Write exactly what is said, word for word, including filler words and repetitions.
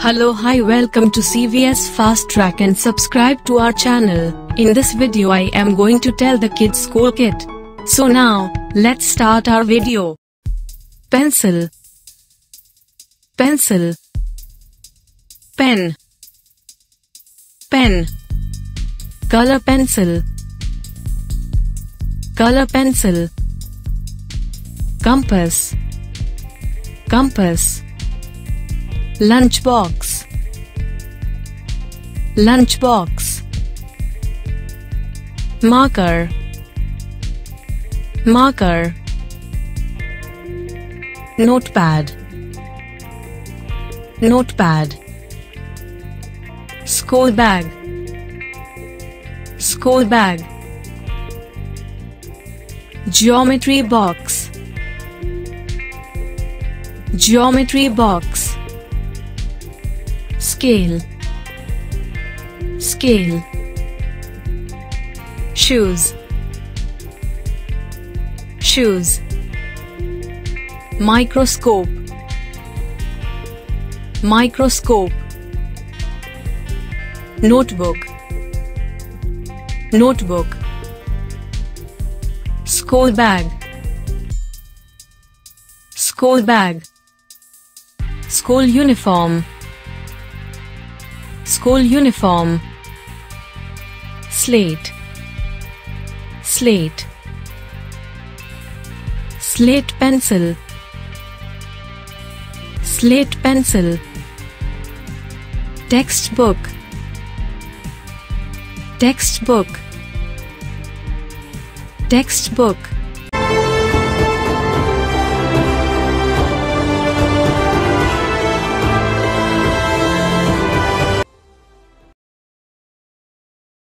Hello, hi, welcome to C V S Fast Track and subscribe to our channel. In this video I am going to tell the kids school kit. So now, let's start our video. Pencil, pencil, pen, pen, color pencil, color pencil, compass, compass, lunchbox, lunchbox, marker, marker, notepad, notepad, school bag, school bag, geometry box, geometry box, scale, scale, shoes, shoes, microscope, microscope, notebook, notebook, school bag, school bag, school uniform, school uniform, slate, slate, slate pencil, slate pencil, textbook, textbook, textbook,